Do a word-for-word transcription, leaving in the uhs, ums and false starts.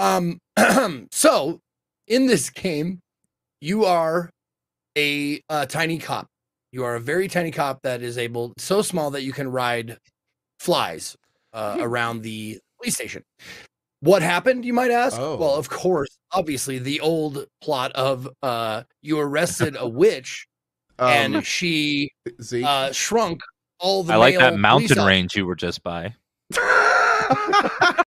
Um, so in this game, you are a, a tiny cop. You are a very tiny cop that is able, so small that you can ride flies uh, around the police station. What happened, you might ask? Oh. Well, of course, obviously, the old plot of uh, you arrested a witch Um, and she Zeke. uh, shrunk all the I like male that mountain police range you were just by.